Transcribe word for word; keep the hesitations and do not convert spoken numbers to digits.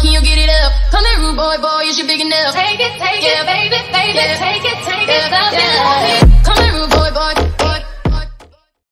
can you get it up? Come here, rude boy, boy, is you big enough? Take it, take Yeah. it, baby, baby, Yeah. take it, take Yeah. it, love Yeah. it.